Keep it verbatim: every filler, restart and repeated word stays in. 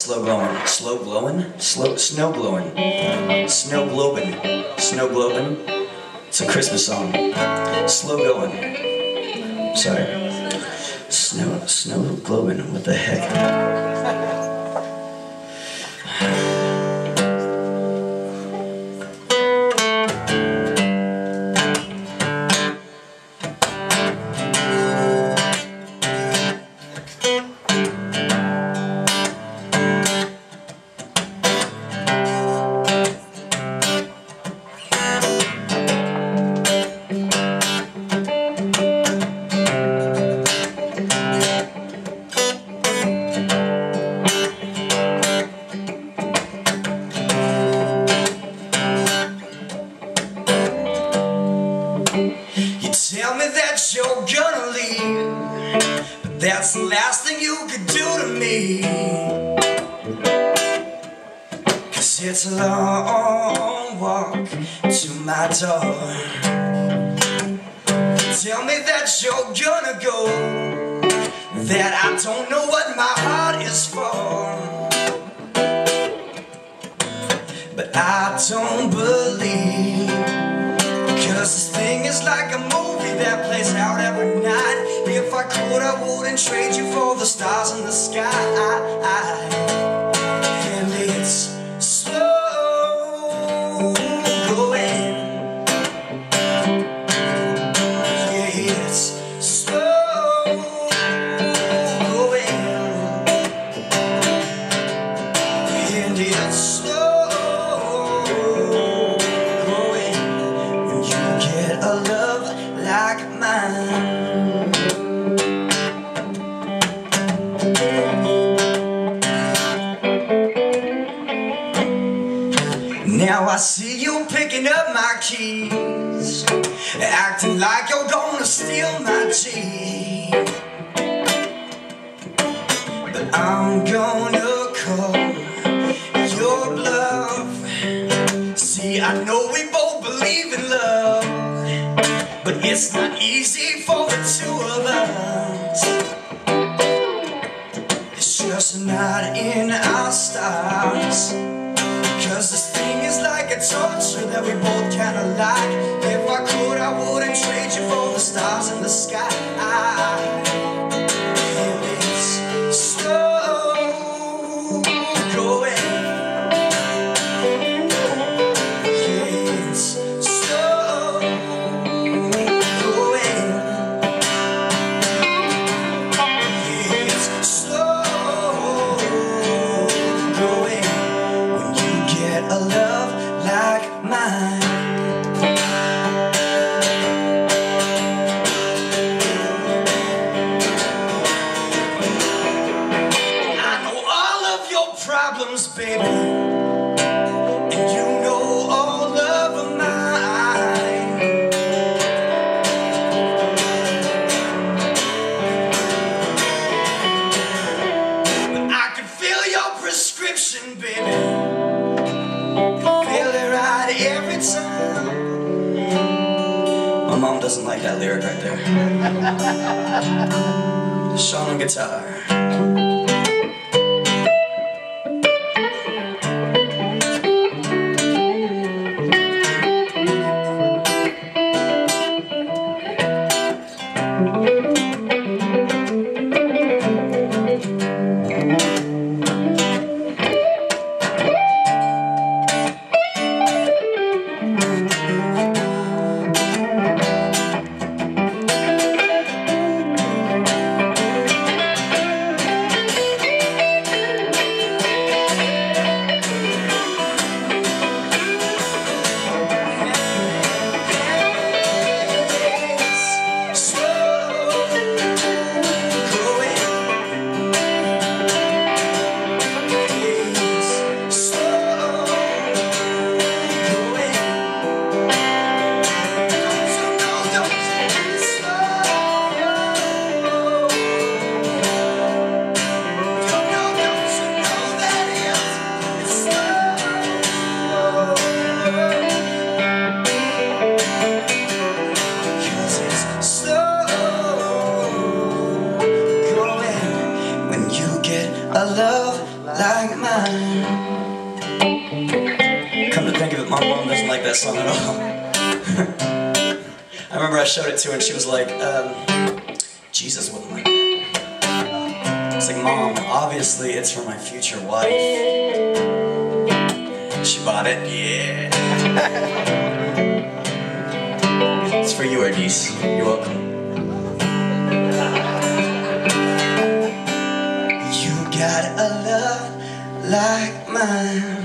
slow glowing, slow glowing, slow snow glowing, snow globing, snow globing. It's a Christmas song. Slow going. Sorry. Snow, snow globing. What the heck? Tell me that you're gonna leave, but that's the last thing you could do to me. Cause it's a long walk to my door. Tell me that you're gonna go, that I don't know what my heart is for. But I don't believe, cause this thing is like a movie that plays out every night. If I could, I wouldn't trade you for the stars in the sky. And it's slow going. Yeah, it's slow going. And it's slow. A love like mine. Now I see you picking up my keys, acting like you're gonna steal my tea. But I'm gonna call your bluff. See, I know we both believe in love, but it's not easy for the two of us. It's just not in our stars. Cause this thing is like a torture that we both kinda like. If I could, I wouldn't trade you for the stars in the sky. And it's slow going. A love like mine. I know all of your problems, baby, and you know all of mine. But I can feel your prescription, baby. Every time. My mom doesn't like that lyric right there. Sean on guitar. mine. Come to think of it, my mom doesn't like that song at all. I remember I showed it to her and she was like, um, Jesus wouldn't like that. It's like, Mom, obviously it's for my future wife. She bought it, yeah. It's for you, Ardis. You're welcome. You got a love like mine.